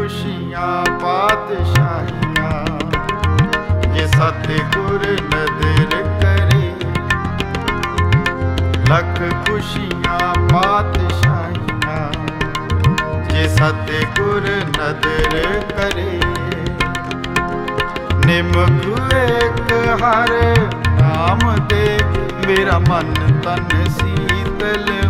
खुशियाँ पातशाहियाँ, ये सतगुर नदर करे। लख खुशियाँ पातशाहियाँ, ये सतगुर नदर करे। निमख एक हर नाम दे, मेरा मन तन शीतल